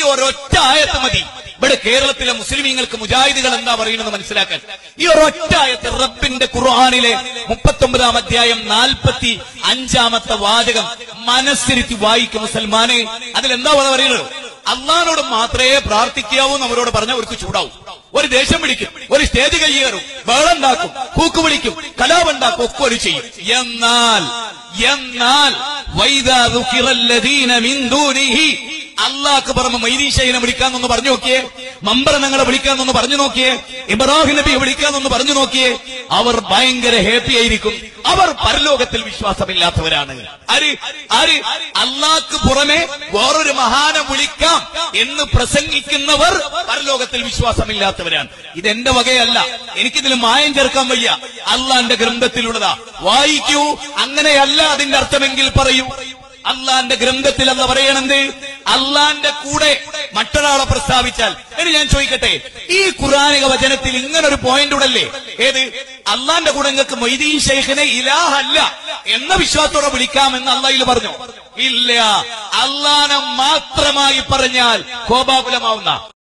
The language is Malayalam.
ഒരൊറ്റ ആയത്ത് മതി ഇവിടെ കേരളത്തിലെ മുസ്ലിമീങ്ങൾക്ക് മുജാഹിദുകൾ എന്താ പറയുന്നത് മനസ്സിലാക്കാൻ. ഈ ഒരൊറ്റ ആയത്ത് റബ്ബിന്റെ ഖുർആനിലെ 39-ാം അധ്യായം 45-ാമത്തെ വാചകം മനസ്സിരുത്തി വായിക്കും മുസൽമാനെ. അതിലെന്താ പറയുന്നത്? അള്ളാഹിനോട് മാത്രമേ പ്രാർത്ഥിക്കാവൂ എന്ന് അവരോട് പറഞ്ഞാൽ അവർക്ക് ചൂടാവും, ഒരു ദേഷ്യം പിടിക്കും, ഒരു സ്റ്റേജ് കയ്യേറും, ബഹളുണ്ടാക്കും, കൂക്ക് വിളിക്കും, കലാപുണ്ടാക്കും, ഒക്കെ ഒരു ചെയ്യും. എന്നാൽ വൈദാ ദുഖിറല്ലദീന മിൻ ദൂനിഹി, അള്ളാഹ്ക്ക് പുറമെ മൈദീശയെ വിളിക്കാന്നൊന്ന് പറഞ്ഞു നോക്കിയേ, മമ്പറനങ്ങളെ വിളിക്കാന്നൊന്ന് പറഞ്ഞു നോക്കിയേ, ഇബ്രാഹിം നബിയെ വിളിക്കാന്നൊന്ന് പറഞ്ഞു നോക്കിയേ, അവർ ഭയങ്കര ഹാപ്പി ആയിരിക്കും. അവർ പരലോകത്തിൽ വിശ്വാസമില്ലാത്തവരാണ്. അള്ളാഹ്ക്ക് പുറമെ വേറൊരു മഹാനെ വിളിക്കാം എന്ന് പ്രസംഗിക്കുന്നവർ പരലോകത്തിൽ വിശ്വാസമില്ലാത്തവരാണ്. ഇതെന്റെ വകയല്ല, എനിക്കിതിൽ മായം ചേർക്കാൻ വയ്യ, അള്ളാന്റെ ഗ്രന്ഥത്തിലുള്ളതാ. വായിക്കൂ. അങ്ങനെയല്ല അതിന്റെ അർത്ഥമെങ്കിൽ പറയൂ. അള്ളാന്റെ ഗ്രന്ഥത്തിൽ അല്ല പറയണെന്ത്? അള്ളാന്റെ കൂടെ മറ്റൊരാളെ പ്രസ്താവിച്ചാൽ. ഇനി ഞാൻ ചോദിക്കട്ടെ, ഈ ഖുർആനിക വചനത്തിൽ ഇങ്ങനൊരു പോയിന്റ് ഉടല്ലേ? ഏത്? അള്ളാന്റെ കൂടെ നിങ്ങൾക്ക് മൊയ്തീൻ ശൈഖിനെ ഇലാഹല്ല എന്ന വിശ്വാസത്തോടെ വിളിക്കാമെന്ന് അള്ളാഹിൽ പറഞ്ഞു? ഇല്ല. അള്ളാനെ മാത്രമായി പറഞ്ഞാൽ കോപാകുലമാവുന്ന